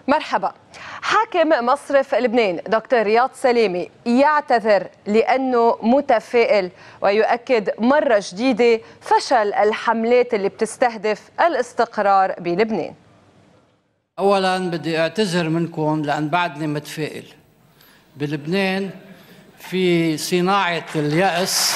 مرحبا. حاكم مصرف لبنان دكتور رياض سلامي يعتذر لأنه متفائل ويؤكد مرة جديدة فشل الحملات اللي بتستهدف الاستقرار بلبنان. أولاً بدي أعتذر منكم لأن بعدني متفائل. بلبنان في صناعة اليأس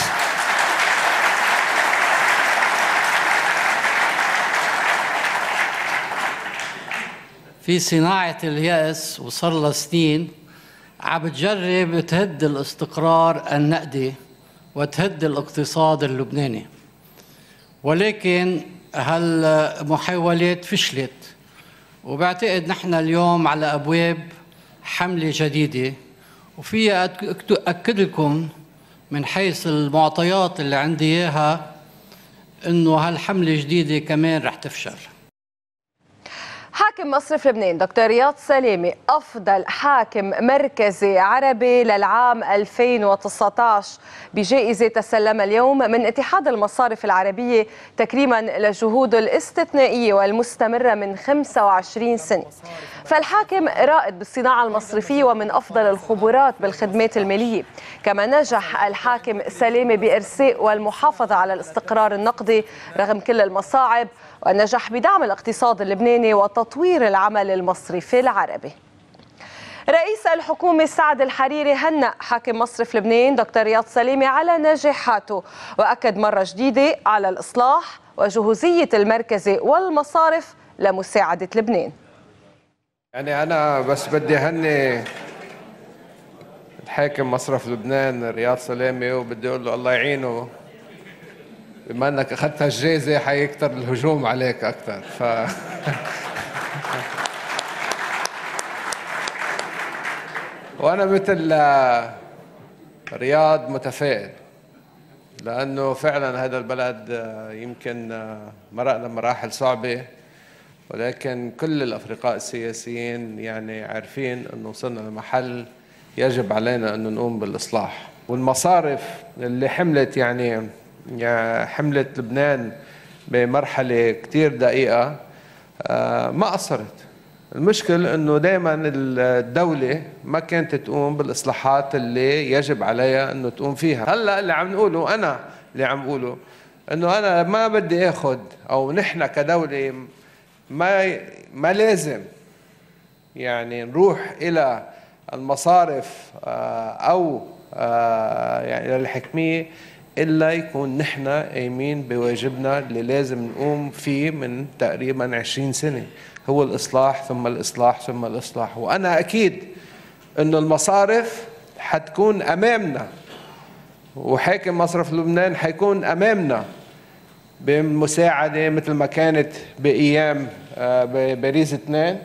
وصار لها سنين عم بتجرب تهد الاستقرار النقدي وتهد الاقتصاد اللبناني، ولكن هالمحاولات فشلت، وبعتقد نحن اليوم على أبواب حملة جديدة، وفي أكد لكم من حيث المعطيات اللي عندي إياها إنه هالحملة جديدة كمان رح تفشل. حاكم مصرف لبنان دكتور رياض سلامي أفضل حاكم مركزي عربي للعام 2019 بجائزة تسلمها اليوم من اتحاد المصارف العربية تكريما لجهوده الاستثنائية والمستمرة من 25 سنة. فالحاكم رائد بالصناعة المصرفية ومن أفضل الخبرات بالخدمات المالية. كما نجح الحاكم سلامي بإرساء والمحافظة على الاستقرار النقدي رغم كل المصاعب، ونجح بدعم الاقتصاد اللبناني وتطوير العمل المصرفي العربي. رئيس الحكومة سعد الحريري هنأ حاكم مصرف لبنان دكتور رياض سلامي على نجاحاته، وأكد مرة جديدة على الإصلاح وجهوزية المركزي والمصارف لمساعدة لبنان. يعني أنا بس بدي أهني الحاكم مصرف لبنان رياض سلامي، وبدي أقول له الله يعينه، بما أنك أخذت الجائزة حيكتر الهجوم عليك أكثر. وأنا مثل رياض متفائل، لأنه فعلا هذا البلد يمكن مرقنا مراحل صعبة، ولكن كل الأفرقاء السياسيين يعني عارفين أنه وصلنا لمحل يجب علينا أن نقوم بالإصلاح. والمصارف اللي حملت يعني حملت لبنان بمرحلة كتير دقيقة ما قصرت. المشكل أنه دائما الدولة ما كانت تقوم بالإصلاحات اللي يجب عليها أنه تقوم فيها. هلأ اللي عم نقوله أنه أنا ما بدي أخذ، أو نحن كدولة ما لازم يعني نروح إلى المصارف أو يعني الحكمية إلا يكون نحن قايمين بواجبنا اللي لازم نقوم فيه من تقريبا 20 سنة، هو الإصلاح ثم الإصلاح ثم الإصلاح. وأنا أكيد إنه المصارف حتكون أمامنا، وحاكم مصرف لبنان حيكون أمامنا بمساعدة مثل ما كانت بأيام باريس 2.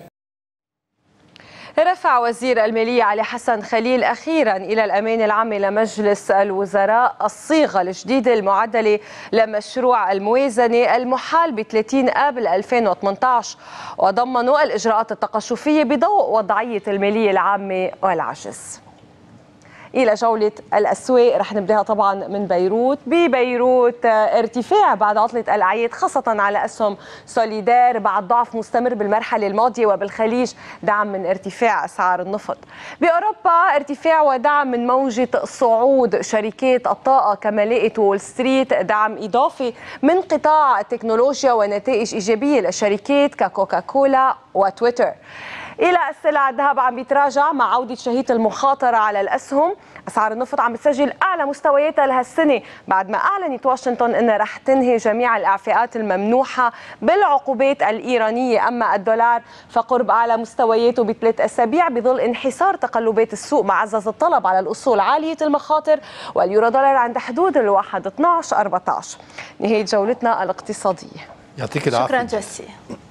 رفع وزير المالية علي حسن خليل أخيرا إلى الأمانة العامة لمجلس الوزراء الصيغة الجديدة المعدلة لمشروع الموازنة المحال ب 30 آب 2018، وضمنوا الإجراءات التقشفية بضوء وضعية المالية العامة والعجز. إلى جولة الأسواق رح نبدأها طبعا من بيروت. ببيروت ارتفاع بعد عطلة الأعياد خاصة على أسهم سوليدار بعد ضعف مستمر بالمرحلة الماضية، وبالخليج دعم من ارتفاع أسعار النفط. بأوروبا ارتفاع ودعم من موجة صعود شركات الطاقة كما لقت وول ستريت دعم إضافي من قطاع التكنولوجيا ونتائج إيجابية لشركات كوكاكولا وتويتر. إلى السلع الذهب عم بيتراجع مع عودة شهية المخاطرة على الأسهم. أسعار النفط عم بتسجل أعلى مستوياتها لهالسنة بعد ما أعلنت واشنطن أنها رح تنهي جميع الإعفاءات الممنوحة بالعقوبات الإيرانية. أما الدولار فقرب أعلى مستوياته ب3 أسابيع بظل انحسار تقلبات السوق مع عزز الطلب على الأصول عالية المخاطر، واليورو دولار عند حدود ال1.1214. نهاية جولتنا الاقتصادية. يعطيك العافية. شكرا جسي.